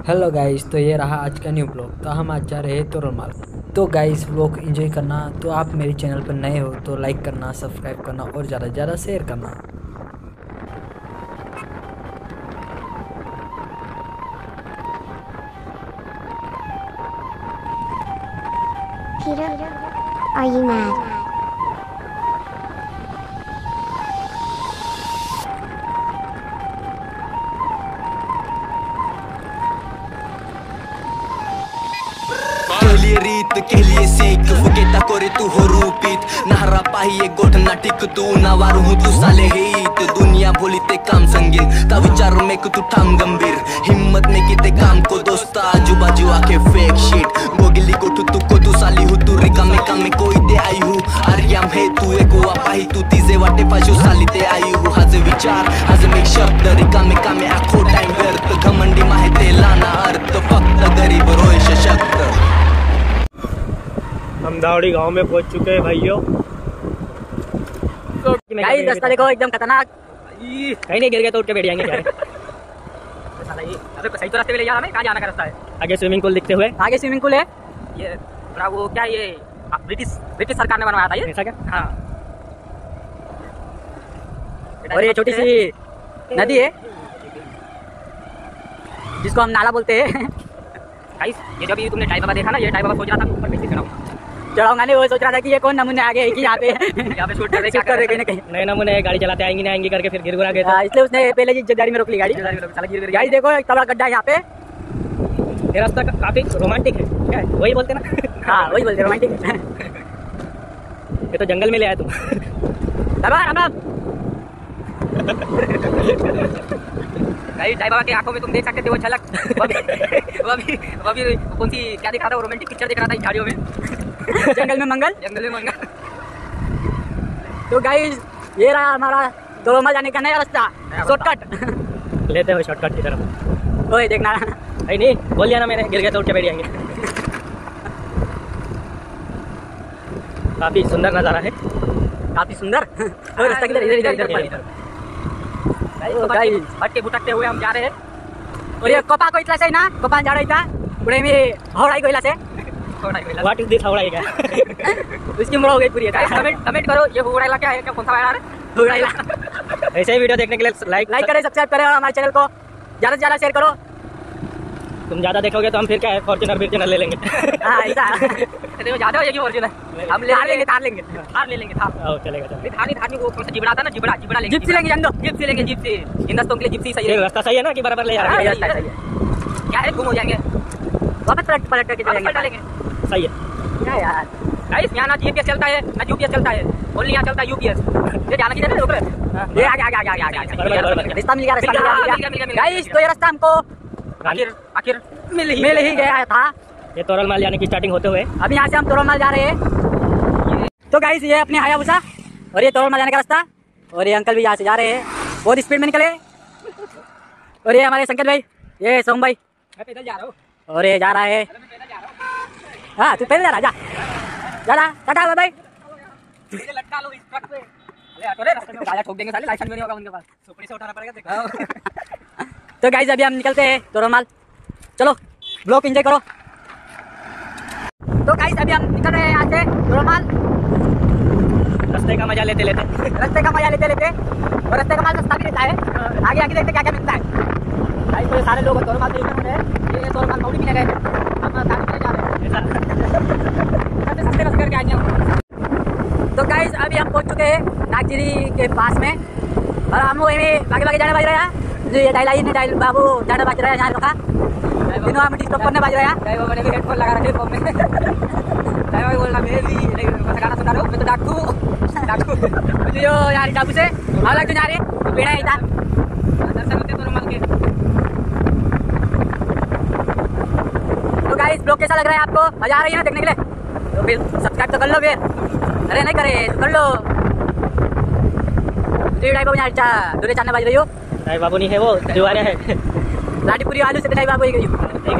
Hello guys, तो ये रहा आज का न्यू ब्लॉग। तो हम आज जा रहे हैं तोरल। तो गाइस ब्लॉग एंजॉय करना। तो आप मेरे चैनल पर नए हो तो लाइक करना, सब्सक्राइब करना और ज़्यादा से ज़्यादा शेयर करना। Peter, are you mad? केली रीत केली सेक फुगेता कोरे तू हो रूपीत नाहरा पाहिये गोठ नाटिक तू नावारू हूँ तू साले हेत दुनिया भोली ते काम संगीन ता विचार में तू ठाम गंभीर हिम्मत ने की ते काम को दोस्ता आजू बाजू आके फेक शीट गोगिली गोठू तू को तू साली हूँ तू रिकामे कामे कोई ते आई हूँ आर्याम हे तू एको पाही तू तिजे वाटे पाशू साली ते आई हूँ हाजे विचार हाजे मेक शब्द रिकामे कामे आखो टाइम व्यर्थ घमंडी माहे ते लाना अर्थ फक्त गरीब रोय सशक्त। हम दावड़ी गांव में पहुंच चुके हैं भाइयों। गाइस रास्ता देखो एकदम खतरनाक। कहीं नहीं गिर गए तो उठ के बैठ जाएंगे क्या है? अबे सही तो रास्ते में ले जा रहा है। कहाँ जाना का रास्ता है? आगे स्विमिंग पूल दिखते हुए। आगे स्विमिंग पूल है। ये थोड़ा वो क्या ये ब्रिटिश सरकार ने बनवाया था ये। ऐसा क्या? हाँ। और ये छोटी सी नदी है जिसको हम नाला बोलते हैं। गाइस ये जब तुमने टाई बाबा देखा ना, ये टाई बाबा सोच रहा था ऊपर कैसे चढ़ाऊंगा नहीं, वो सोच रहा था कि ये कौन नमूने आगे है कि यहाँ पे शूट कर रहे कहीं ना कहीं नए नमूने गाड़ी चलाते आएंगे नहीं आएंगे करके फिर गिर गुरा गए। इसलिए उसने पहले जी गाड़ी में रोक ली। गाड़ी देखो एक तबड़ा गड्ढा है यहाँ पे। ये रास्ता काफी रोमांटिक है, क्या है? वही बोलते ना। हाँ वही बोलते रोमांटिक है। ये तो जंगल में ले आया तुम। टाई बाबा की आंखों में तुम देख सकते थे वो झलक। वो अभी कौन सी क्या दिख रहा था? वो रोमांटिक पिक्चर दिख रहा था इन झाड़ियों में। जंगल में मंगल। तो गाइस ये रहा हमारा तोरल जाने का नया रास्ता, शॉर्टकट। लेते हुए शॉर्टकट की तरफ। ओए देखना नहीं बोल दिया ना मैंने, गिर गया तो उठ के बैठ जाएंगे। काफी सुंदर नजारा है, काफी सुंदर। और रास्ता किधर? इधर भटके भुटकते हुए हम जा रहे हैं। और ये कोपा को इतला से ना कोपा जा रही था पूरे में हौड़ाई को इला से। व्हाट इज दिस हावड़ा का? उसकी उम्र हो गई पूरी। कमेंट करो ये हौड़ा क्या है, क्या कौन सा वाला है? ऐसे ही वीडियो देखने के लिए लाइक करें, सब्सक्राइब करें और हमारे चैनल को ज्यादा से ज्यादा शेयर करो। तुम ज्यादा देखोगे तो हम फिर क्या है फॉर्च्यूनर ले लेंगे। हाँ ऐसा ज्यादा हो जाएगी फॉर्च्यूनर। हम थार ले लेंगे। चलेगा थार वो कौन सा जिबड़ा था ना, जिबड़ा लेंगे। जिप्सी लेंगे जिप्सी। इन दोस्तों के लिए जिप्सी सही है। रास्ता सही है ना कि बराबर ले जा रहे हैं? क्या है, गुम हो जाएंगे वापस पलट के चलेंगे। सही है क्या यार? गाइस यहाँ ना जीपीएस चलता है ना यूपीएस चलता है, ओनली यहाँ चलता है यूपीएस। ये जाना किधर है? ऊपर ये आगे रास्ता मिल गया। गाइस तो ये रास्ता हमको आखिर मिल ही गया था। ये तोरल माल जाने की स्टार्टिंग होते हुए अभी यहाँ से हम तोरल माल जा रहे हैं। तो गाइस ये अपने हायाबुसा और ये तोरल माल जाने का रास्ता। और ये अंकल भी यहाँ से जा रहे हैं, बहुत स्पीड में निकले। और ये हमारे संकेत भाई, ये सोम भाई, मैं पैदल जा रहा हूँ। और ये जा रहा है। हाँ तू पैदल जा रहा, जा टाटा भाई। लटका लो इस ट्रक पे। रास्ते में गाड़ी ठोक देंगे साले, लाइसेंस भी नहीं होगा उनके पास, सुपड़ी से उठाना पड़ेगा। तो गाइस अभी हम निकलते हैं तोरल माल। चलो ब्लॉग एंजॉय करो। तो गाइस अभी हम निकल रहे हैं यहाँ से तोरल माल। रास्ते का मजा लेते और रास्ते का माल सस्ता भी रहता है। आगे देखते क्या मिलता है। गाइस तो सारे लोग तोरल माल से उतरे हैं। ये तोरल माल थोड़ी पीने गए थे, हम खाने जा रहे हैं। सस्ते करके आएंगे हम। तो गाइस अभी हम पहुँच चुके हैं नागजिरी के पास में। और हम वही भागे जाने बज रहे हैं। जो ये डाइल बाबू जाने बज रहे हैं यहाँ का तीनों हम डिस्टर्ब करने बज रहे हैं। मैंने भी हेडफोन लगा रखे फोन में। बोल रहा मैं भी गाना सुना रहा हूँ। मैं तो डाकू जो यार डाकू से अलग जा रहे पेड़ा ही था। दर्शन होते तोरल माल के। तो गाइस ब्लॉग कैसा लग रहा है आपको? मजा आ रही है ना देखने के लिए? तो फिर सब्सक्राइब तो कर लो फिर। अरे नहीं करे तो कर लो। दूरे चांदे बज रही हो। नहीं बाबू नहीं है, वो जुआरे है। लाडीपुरी आलू से बाबू ही गई।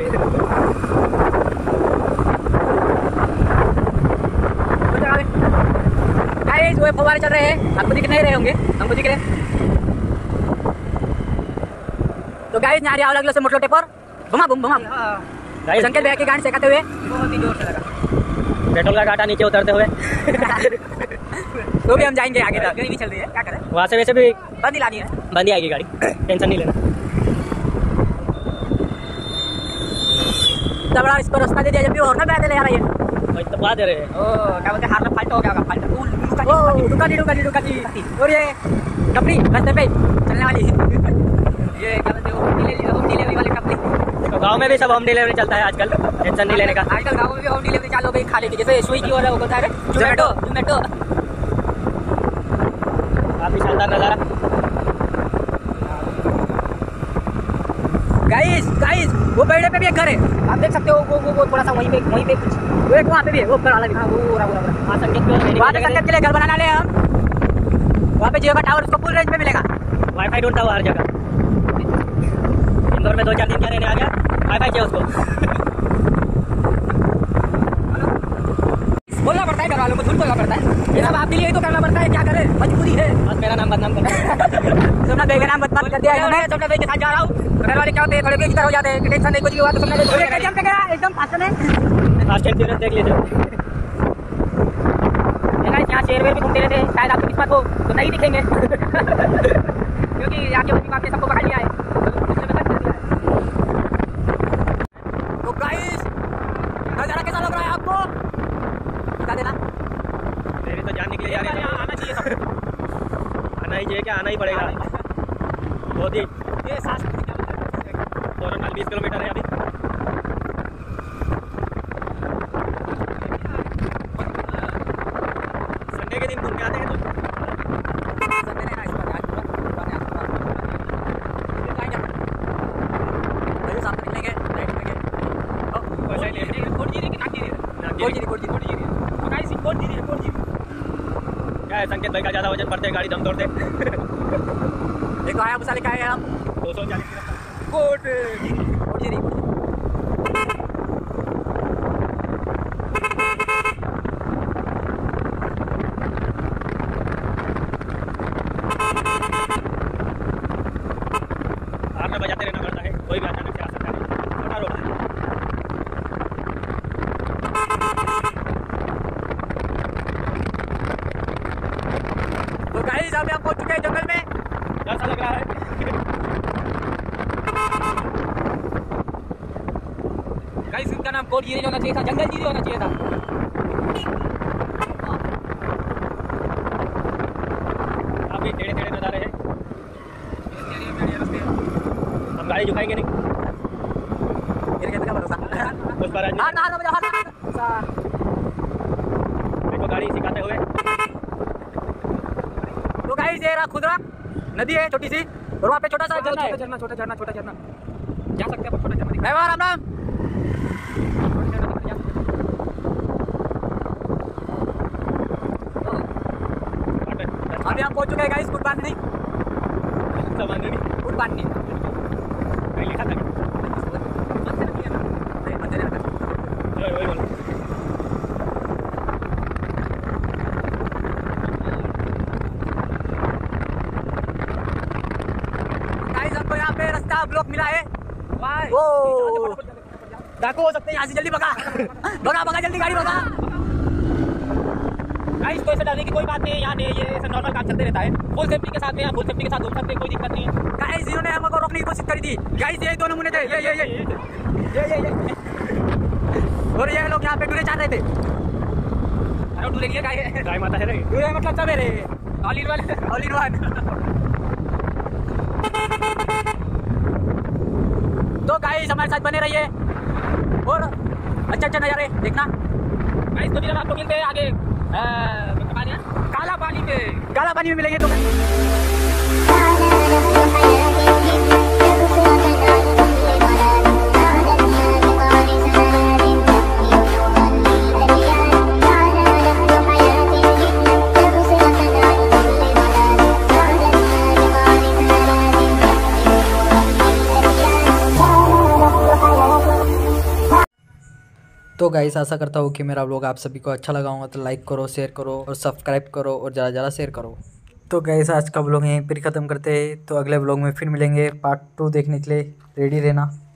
गाइस वो फव्वारे चल रहे हैं, आपको दिख नहीं रहे होंगे, हमको दिख रहे हैं। तो गाइस यहाँ अलग अलग से मोटलो टेपर घुमा घुम घुमा। गाइस संकेत भैया की गाड़ी से कहते हुए बहुत ही जोर से लगा पेट्रोल का कांटा नीचे उतरते हुए। तो भी हम जाएंगे आगे तक, नहीं चल रही है, क्या करें, वहाँ से वैसे भी बंद ही लानी है। बंद ही आएगी गाड़ी, टेंशन नहीं लेना। इतना बड़ा इसको रास्ता दे दिया, जब भी और ना बैठे ले आ रही है। वही तो बात है रे। ओ क्या बोलते हैं, हाथ में फाल्ट हो गया होगा, फाल्ट। ओ दुकानी और ये टपरी रास्ते पे चलने वाली। ये क्या बोलते हैं, होम डिलीवरी वाली टपरी। तो गांव में भी सब होम डिलीवरी चलता है आजकल, टेंशन नहीं लेने का। आजकल गाँव में भी होम डिलीवरी चालू हो गई खाने की, जैसे स्विगी और वो होता है जोमेटो। काफी शानदार नजारा। गाइस वो पेड़े पे भी एक घर है, आप देख सकते हो। वो थोड़ा सा वहीं पे कुछ वो एक वहाँ पे भी है, वो ऊपर वाला भी। हाँ वो रहा। वहाँ संकेत वहाँ पे संकेत के लिए घर बनाना ले हम। वहाँ पे जियो का टावर उसको फुल रेंज में मिलेगा। वाईफाई ढूंढता हुआ हर जगह। इंदौर में 2-4 दिन क्या रहने आ गया, वाईफाई चाहिए उसको। बोलना पड़ता है घर वालों को, झूठ बोलना पड़ता है। ये सब आपके लिए ही तो करना पड़ता है, क्या करे, मजबूरी है। बस मेरा नाम बदनाम कर। सोना बेग का नाम बदनाम कर दिया है इन्होंने। सोना बेग के साथ जा रहा हूँ, घर वाले क्या होते हैं, थोड़े बेग की तरह हो जाते हैं, टेंशन नहीं कुछ भी हुआ तो सोना बेग एकदम फास्ट में। फास्ट एंड फ्यूरियस देख लीजिए। यहाँ शेर वेर भी घूमते रहते हैं, शायद आपकी किस्मत हो तो नहीं दिखेंगे। क्योंकि यहाँ के मम्मी आपने सबको पकड़ लिया है। तो गाइस नजारा कैसा लग रहा है आपको, बता देना। मेरी तो जान निकली जा रही है। आना चाहिए सबको, आना ही चाहिए, क्या आना ही पड़ेगा। बहुत ही ये सांस 20 किलोमीटर है अभी। संडे के दिन घूम के आते हैं तो क्या है, संकेत भाई का ज्यादा वजन बढ़ते गाड़ी दम तोड़ते। देखो आया मसाले का है हम 240 हार्न बजाते रहना पड़ता है, कोई भी अचानक से आ सकता है। छोटा रोड है। तो गाइस अभी हम पहुंच चुके हैं जंगल में। कैसा लग रहा है? गाइस इनका नाम कोट गिरी होना चाहिए था, जंगल गिरी होना चाहिए था। काफी टेढ़े टेढ़े नजारे हैं। हम गाड़ी झुकाएंगे नहीं उस पर। देखो गाड़ी सिखाते हुए। तो गाइस ये रहा खुदरा नदी है छोटी सी, और वहाँ पे छोटा सा झरना है। छोटा झरना जा सकते हैं, छोटा झरना। राम राम। अभी हम पहुंच चुके हैं गाइस कुटबांधनी। कुटबांधनी लिखा था वही बोलो। गाइस हमको यहाँ पे रास्ता ब्लॉक मिला है। ओ डाकू हो सकते हैं यहाँ से, जल्दी भगा भगा जल्दी गाड़ी भगा। गाइस कोई से डरने की कोई बात नहीं है, यहाँ ये सब नॉर्मल काम चलते रहता है। फुल सेफ्टी के साथ में, फुल सेफ्टी के साथ घूम सकते हैं, कोई दिक्कत नहीं है। गाइस इन्होंने हमको रोकने की कोशिश करी थी। गाइस ये 2 नमूने थे, ये और ये लोग यहाँ पे डूरे चाह रहे थे। अरे डूरे लिए गाय माता है रे। डूरे मतलब सब है रे, ऑल इन वन। तो गाइस हमारे साथ बने रहिए और अच्छा नजारे देखना। गाइस तो आप लोग मिलते हैं आगे काला पानी में मिलेंगे। तो तो गाइस आशा करता हूँ कि मेरा व्लॉग आप सभी को अच्छा लगा होगा, तो लाइक करो, शेयर करो और सब्सक्राइब करो और ज़्यादा शेयर करो। तो गाइस आज का व्लॉग यहीं पर ख़त्म करते हैं, तो अगले व्लॉग में फिर मिलेंगे। पार्ट 2 देखने के लिए रेडी रहना।